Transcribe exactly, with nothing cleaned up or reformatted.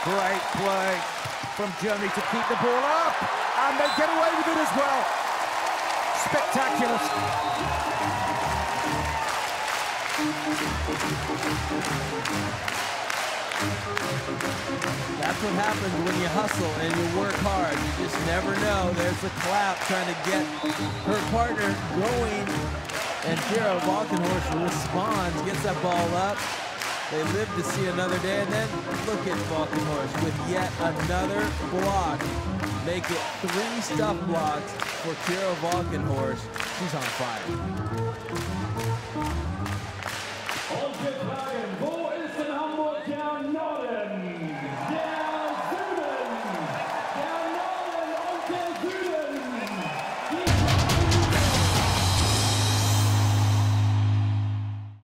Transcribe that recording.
Great play from Germany to keep the ball up, and they get away with it as well. Spectacular. That's what happens when you hustle and you work hard. You just never know. There's a clap trying to get her partner going, and Kira Valkenhorst responds, gets that ball up. They live to see another day, and then look at Valkenhorst with yet another block. Make it three stuff blocks for Kira Valkenhorst. She's on fire.